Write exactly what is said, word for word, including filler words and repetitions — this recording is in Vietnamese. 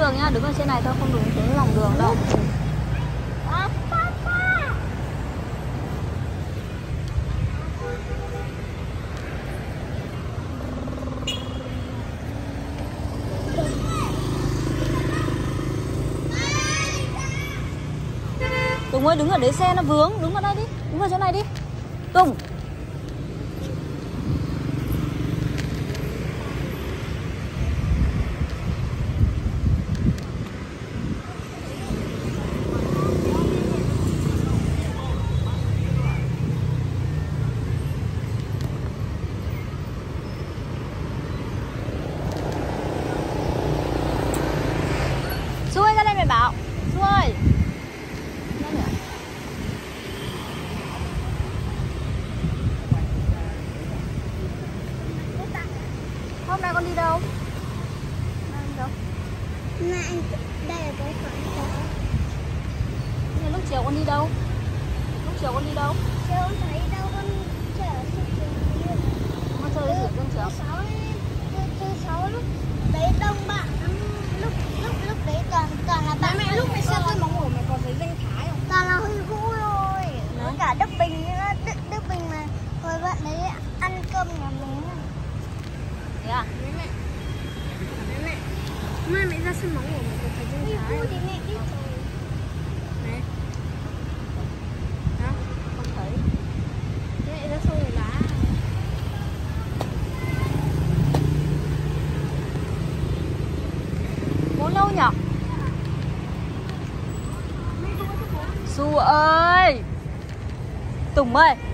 đường nhá, đứng ở trên này thôi, không đứng xuống lòng đường đâu. Tùng ơi, đứng ở đấy xe nó vướng, đứng ở đây đi, đứng ở chỗ này đi. Tùng. Su ơi, ra đây mày bảo. Su ơi. Hôm nay con đi đâu? Đi đâu? Nay anh đây là cái khoản đó. Nhưng lúc chiều con đi đâu? Lúc chiều con đi đâu? Chiều con thấy đâu, con chơi ở sân trường. Con chơi ở sân trường. Thứ sáu thứ, thứ sáu lúc đấy đông bạn, lúc lúc lúc đấy toàn toàn là bạn. Mẹ lúc mày xem tôi móng hổ mày còn thấy danh Thái không? Toàn là Huy Vũ thôi. Với cả Đức Bình nữa, Đức Đức Bình mà hồi bạn đấy ăn cơm nhà mình. Thế à? Mẹ mẹ. Mẹ. Mai mẹ ra sân móng hổ mày còn thấy danh Thái. Huy Vũ thì mẹ biết rồi. Mẹ. Hả? Không thấy. Mẹ ra sâu rồi lá. Bố lâu nhở? Su ơi. Tùng ơi.